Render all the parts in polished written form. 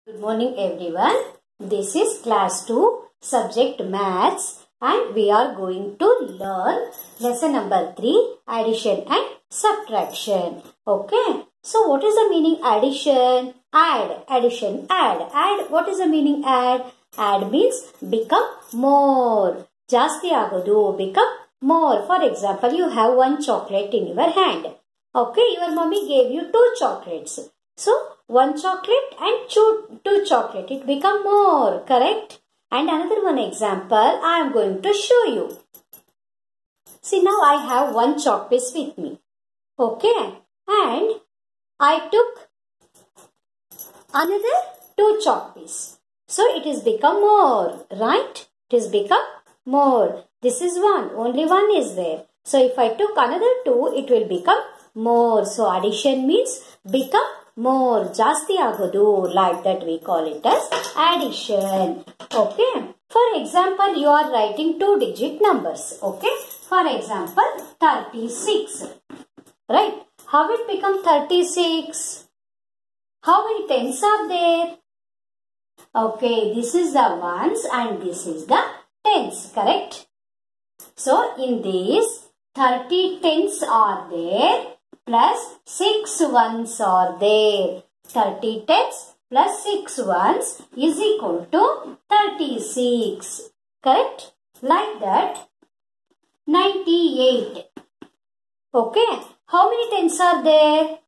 Good morning everyone. This is class 2 subject maths and we are going to learn lesson number 3 addition and subtraction. Okay. So what is the meaning addition? Add. Addition. Add. Add. What is the meaning add? Add means become more. Jasti agodu. Become more. For example, you have one chocolate in your hand. Okay. Your mommy gave you 2 chocolates. So, one chocolate and two chocolate. It become more, correct? And another one example I am going to show you. See, now I have one chalk piece with me. Okay. And I took another 2 chalk piece. So, it is become more, right? It is become more. This is one. Only one is there. So, if I took another 2, it will become more. So, addition means become more. Jasti agodu. Like that we call it as addition. Okay. For example, you are writing 2-digit numbers. Okay. For example, 36. Right. How it become 36? How many tens are there? Okay. This is the ones and this is the tens. Correct. So, in this 30 tens are there. Plus 6 ones are there. 30 tens plus 6 ones is equal to 36. Correct? Like that. 98. Okay. How many tens are there?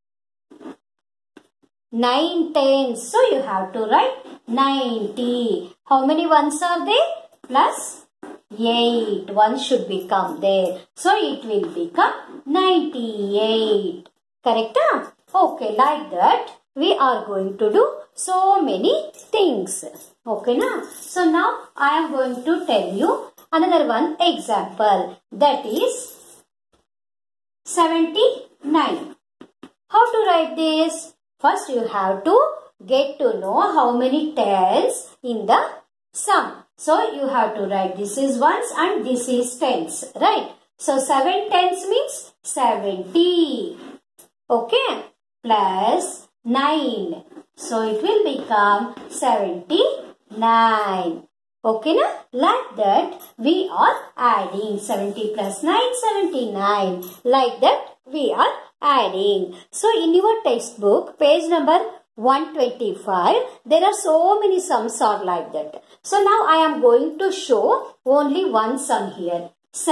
9 tens. So you have to write 90. How many ones are there? Plus 8. 1 should become there. So it will become 98. Correct? Okay, like that we are going to do so many things. Okay, na? So now I am going to tell you another one example. That is 79. How to write this? First you have to get to know how many tens in the sum. So, you have to write this is ones and this is tens, right? So, 7 tens means 70. Okay? Plus 9. So, it will become 79. Okay, na? Like that, we are adding 70 plus 9, 79. Like that, we are adding. So, in your textbook, page number 125, there are so many sums are like that. So now I am going to show only one sum here.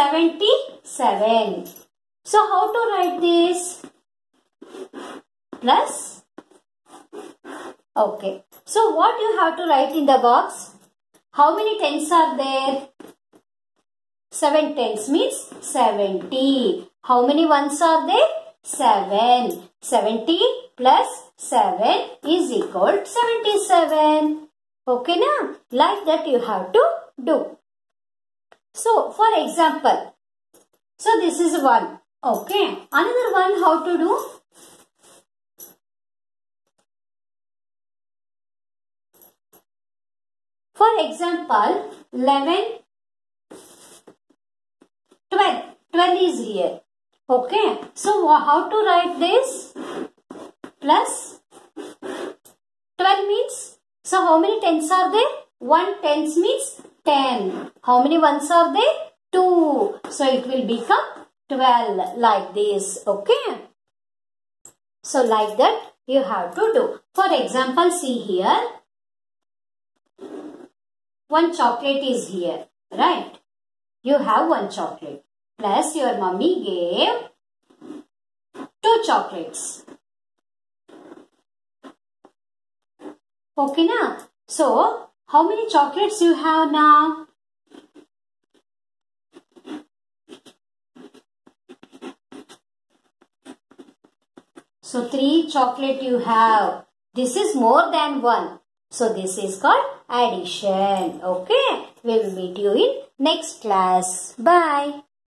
77. So how to write this? Plus. Okay. So what you have to write in the box? How many tens are there? 7 tens means 70. How many ones are there? 7. 70 plus 7 is equal to 77. Okay, na? Like that you have to do. So, for example, so this is one. Okay. Another one how to do? For example, 11, 12. 12 is here. Okay. So, how to write this? Plus 12 means, so how many tens are there? 1 tens means 10. How many ones are there? 2. So it will become 12 like this. Okay. So like that you have to do. For example, see here. One chocolate is here. Right. You have one chocolate. Plus your mummy gave 2 chocolates. Okay, na? So, how many chocolates you have now? So, 3 chocolate you have. This is more than 1. So, this is called addition. Okay? We will meet you in next class. Bye.